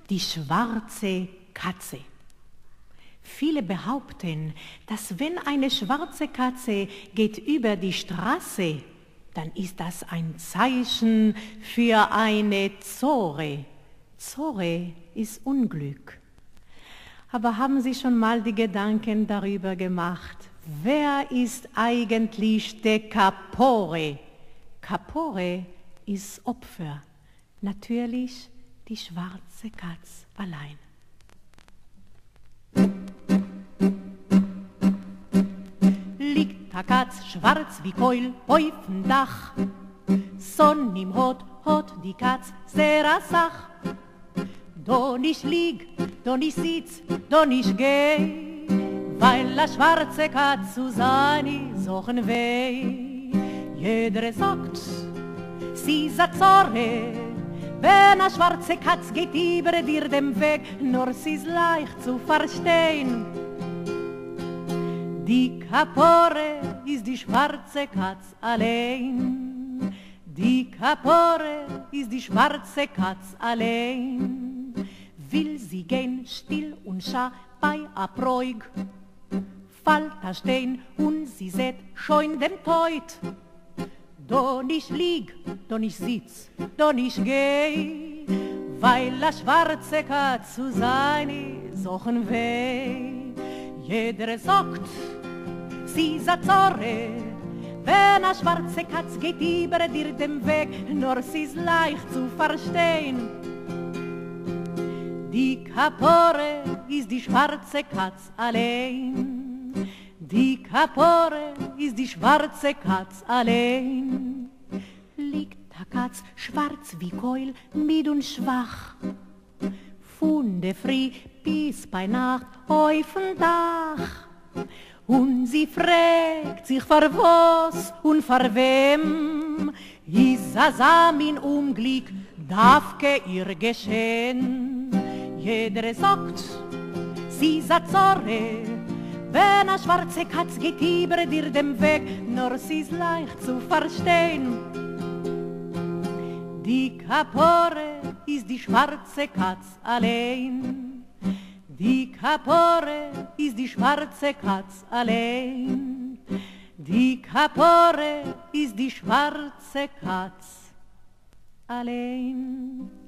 Die schwarze Katze. Viele behaupten, dass wenn eine schwarze Katze geht über die Straße, dann ist das ein Zeichen für eine Zore. Zore ist Unglück. Aber haben Sie schon mal die Gedanken darüber gemacht, wer ist eigentlich der Capore? Capore ist Opfer. Natürlich die schwarze Katz allein. Liegt der Katz schwarz wie Keul auf'm Dach, Sonn im Hot, hot die Katz sehr a Sach. Do nicht lieg, do nicht sitz, do nicht geh, weil a schwarze Katz zu seine Sachen weh. Jeder sagt, sie ist a Zorre, wenn a schwarze Katz geht über dir dem Weg, nur sie ist leicht zu verstehen. Die Capore ist die schwarze Katz allein. Die Capore ist die schwarze Katz allein. Will sie gehen still und scha bei a Bräug, fällt a stehn und sie seht schon dem Teut. Do nicht lieg, do nicht sitz, do nicht geh, weil a schwarze Katz zu seine Sachen weh. Jeder sagt, sie ist a Zorre, wenn a schwarze Katz geht über dir dem Weg, nur sie ist leicht zu verstehen. Die Capore ist die schwarze Katz allein. Die Capore ist die schwarze Katz allein. Liegt der Katz schwarz wie Keul, müd und schwach, von der Früh bis bei Nacht auf'm Dach. Und sie fragt sich vor was und vor wem, ist a Samin Unglück, darf ge ihr geschehen. Jeder sagt, sie ist a Zorre, wenn a schwarze Katz geht über dir dem Weg, nur sie ist leicht zu verstehen. Die Capore ist die schwarze Katz allein. Die Capore ist die schwarze Katz allein. Die Capore ist die schwarze Katz allein.